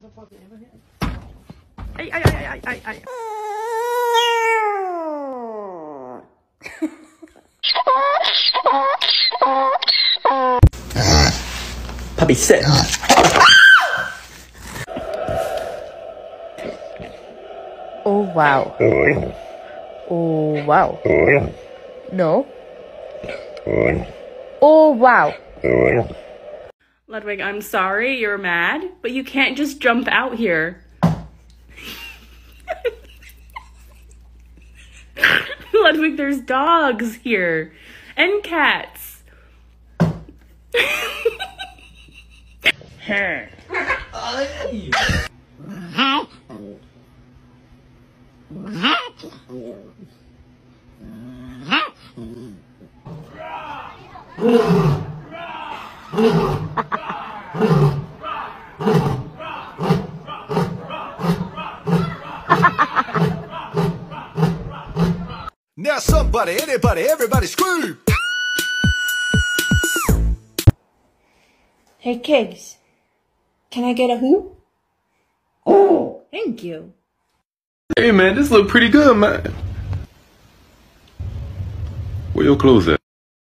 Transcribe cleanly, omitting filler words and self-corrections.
Ay, ay, ay, ay, ay, ay. Puppy, sit. Oh, wow. Oh, wow. No. Oh, wow. Ludwig, I'm sorry you're mad, but you can't just jump out here. Ludwig, there's dogs here. And cats. Now somebody, anybody, everybody scream! Hey kids, can I get a who? Oh, thank you. Hey man, this look pretty good, man. Where your clothes at?